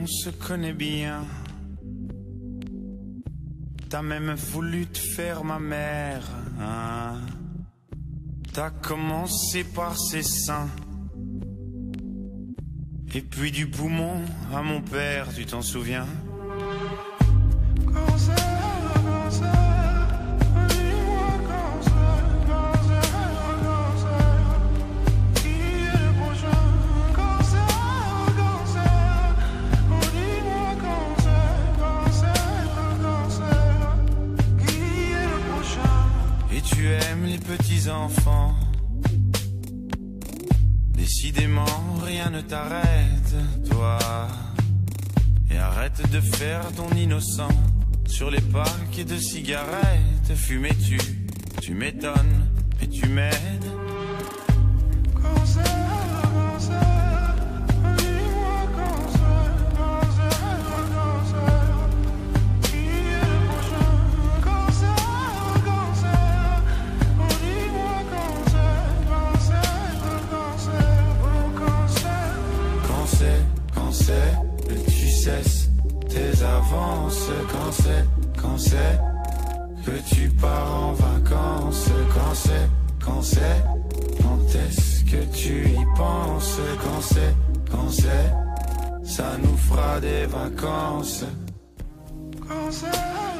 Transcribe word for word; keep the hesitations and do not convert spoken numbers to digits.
on se connaît bien. T'as même voulu te faire ma mère, hein. T'as commencé par ses seins, et puis du poumon à mon père, tu t'en souviens? Cancer, cancer, dis-moi cancer, cancer, cancer, qui est le prochain? Cancer, cancer, oh dis-moi cancer, cancer, cancer, qui est le prochain? Et tu aimes les petits enfants. Décidément, rien ne t'arrête, toi. Et arrête de faire ton innocent sur les paquets de cigarettes. Fumais-tu, tu m'étonnes, mais tu m'aides. Cancer, cancer, dis-moi cancer, cancer, cancer, qui est le prochain? Cancer, cancer, oh dis-moi cancer, cancer, cancer, oh cancer. Quand c'est, quand c'est que tu cesses tes avances, quand c'est, quand c'est que tu pars en vacances, quand c'est, quand c'est, quand est-ce que tu y penses, quand c'est, quand c'est, ça nous fera des vacances. Quand c'est